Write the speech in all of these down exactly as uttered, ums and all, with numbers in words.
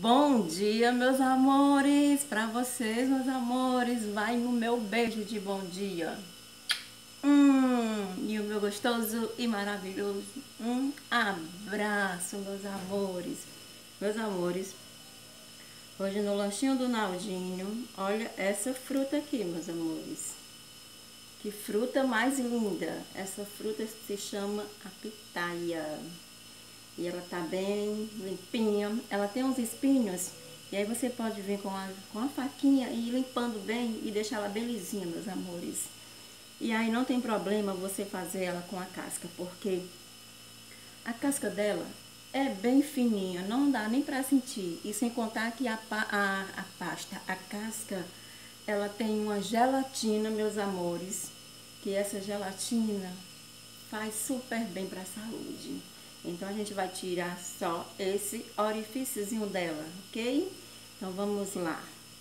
Bom dia, meus amores, pra vocês, meus amores, vai o meu beijo de bom dia. Hum, e o meu gostoso e maravilhoso um abraço, meus amores. Meus amores, hoje no lanchinho do Naldinho, olha essa fruta aqui, meus amores. Que fruta mais linda! Essa fruta se chama a pitaia. E ela tá bem limpinha. Ela tem uns espinhos. E aí você pode vir com a, com a faquinha e ir limpando bem e deixar ela bem lisinha, meus amores. E aí não tem problema você fazer ela com a casca, porque a casca dela é bem fininha, não dá nem pra sentir. E sem contar que a, a, a pasta, a casca, ela tem uma gelatina, meus amores, que essa gelatina faz super bem pra saúde. Então, a gente vai tirar só esse orifíciozinho dela, ok? Então, vamos lá.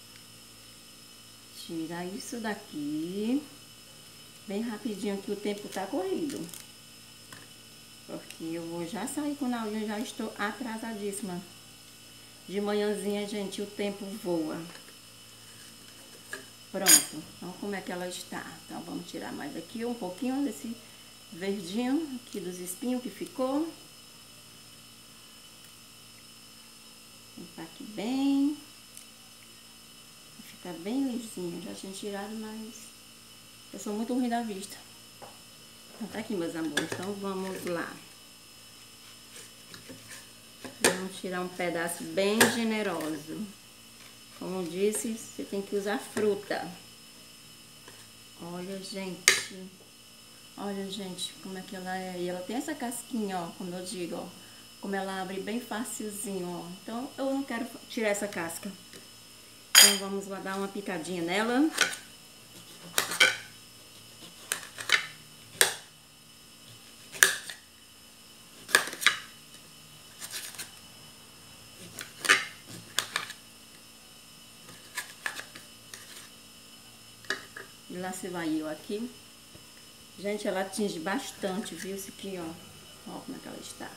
Tirar isso daqui. Bem rapidinho, que o tempo tá corrido. Porque eu vou já sair com o Naldinho, já estou atrasadíssima. De manhãzinha, gente, o tempo voa. Pronto. Então, como é que ela está? Então, vamos tirar mais aqui um pouquinho desse verdinho aqui dos espinhos que ficou. Limpar aqui bem. Fica bem lisinho. Já tinha tirado, mas eu sou muito ruim da vista. Então tá aqui, meus amores. Então vamos lá. Vamos tirar um pedaço bem generoso. Como eu disse, você tem que usar fruta. Olha, gente. Olha, gente, como é que ela é. E ela tem essa casquinha, ó, como eu digo, ó. Como ela abre bem facilzinho, ó. Então, eu não quero tirar essa casca. Então, vamos lá dar uma picadinha nela. E lá se vai eu aqui. Gente, ela atinge bastante, viu? Isso aqui, ó. Ó como é que ela está.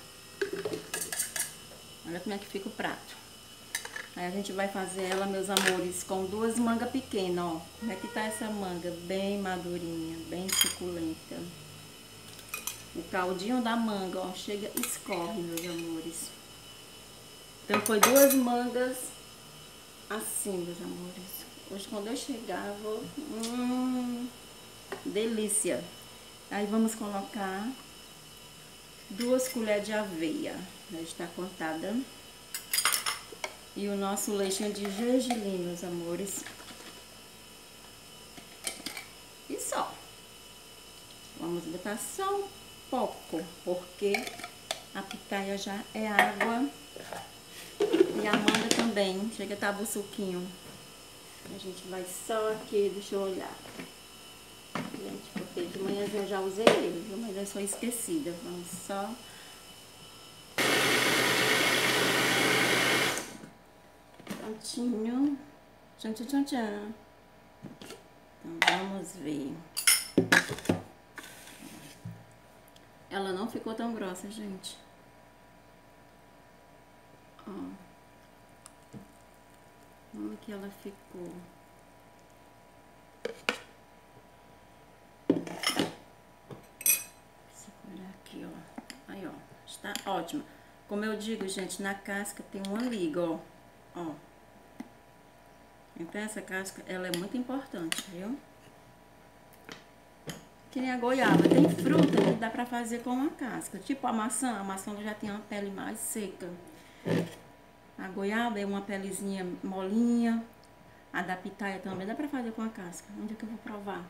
Olha como é que fica o prato. Aí a gente vai fazer ela, meus amores, com duas mangas pequenas, ó. Como é que tá essa manga? Bem madurinha, bem suculenta. O caldinho da manga, ó, chega, escorre, meus amores. Então foi duas mangas assim, meus amores. Hoje quando eu chegar, eu vou... Hum, delícia! Aí vamos colocar duas colheres de aveia. Já está cortada. E o nosso leitinho de gergelim, meus amores. E só. Vamos botar só um pouco, porque a pitaia já é água. E a manga também. Chega a estar buçuquinho. A gente vai só aqui, deixa eu olhar. Gente, porque de manhã eu já usei ele, viu? Mas eu sou esquecida. Vamos só... Prontinho. Tchan, tchan, tchan, tchan. Então, vamos ver. Ela não ficou tão grossa, gente. Ó. Como que ela ficou? Segurar aqui, ó. Aí, ó. Está ótima. Como eu digo, gente, na casca tem uma liga, ó. Ó. Então, essa casca, ela é muito importante, viu? Que nem a goiaba. Tem fruta que dá pra fazer com uma casca. Tipo a maçã. A maçã já tem uma pele mais seca. A goiaba é uma pelezinha molinha. A da pitaia também dá pra fazer com a casca. Onde é que eu vou provar?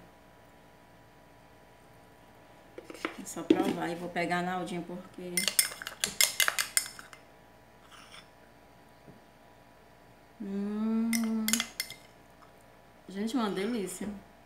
É só provar. E vou pegar a Naldinho porque... Hum... Gente, uma delícia.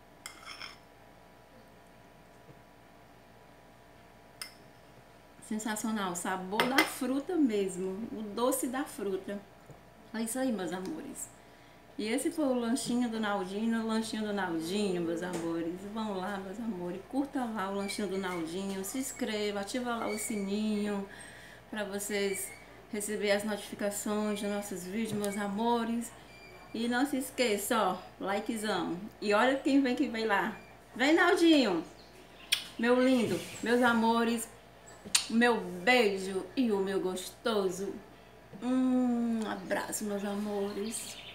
Sensacional. O sabor da fruta mesmo. O doce da fruta. É isso aí, meus amores. E esse foi o lanchinho do Naldinho, o lanchinho do Naldinho, meus amores. Vão lá, meus amores, curta lá o lanchinho do Naldinho, se inscreva, ativa lá o sininho para vocês receber as notificações dos nossos vídeos, meus amores. E não se esqueça, ó, likezão. E olha quem vem que vem lá. Vem, Naldinho! Meu lindo, meus amores, meu beijo e o meu gostoso. Um abraço, meus amores.